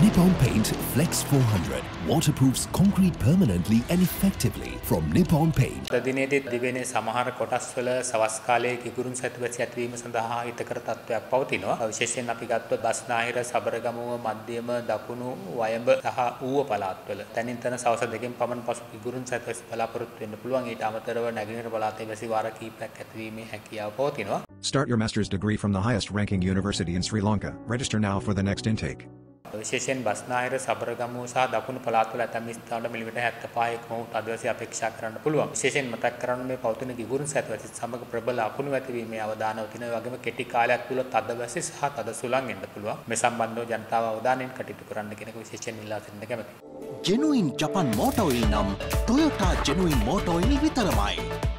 Nippon Paint Flex 400 waterproofs concrete permanently and effectively from Nippon Paint. දිනේදී දිවෙනේ සමහර කොටස්වල සවස් කාලයේ කිකුරුන් සතුවැසි ඇතිවීම සඳහා හිතකර තත්ත්වයක් පවතිනවා. විශේෂයෙන් අපි ගත්තොත් බස්නාහිර, සබරගමුව, මධ්‍යම, දකුණු, වයඹ සහ ඌව පළාත්වල තනින් තන සවස් දෙකකින් පමණ පසු කිකුරුන් සතුවැසි බලාපොරොත්තු වෙන්න පුළුවන්. ඊට අමතරව නැගෙනහිර පළාතේ වැසි වාර කිහිපයක් ඇතිවීමේ හැකියාව පවතිනවා. Start your master's degree from the highest ranking university in Sri Lanka. Register now for the next intake. විශේෂයෙන් බස්නාහිර, සබරගමුව සහ දකුණු පළාත්වල ඇතැම් ස්ථානවල මිලිමීටර් 75ක මොහොත අදවසේ අපේක්ෂා කරන්න පුළුවන්. විශේෂයෙන් මතක් කරන්න මේ පවතින කිකුරුන් සතුවැසි සමග ප්‍රබල අකුණු ඇතිවීමේ අවදානව තියෙන වගේම කෙටි කාලයක් තුළ තදවැසි සහ තද සුළං එන්න පුළුවන්. මේ සම්බන්ධව ජනතාව අවධානයෙන් කටයුතු කරන්න කියන එක විශේෂයෙන් ඉල්ලා සිටින්න කැමැතියි. Genuine Japan Motor Oil නම් Toyota Genuine Motor Oil විතරමයි.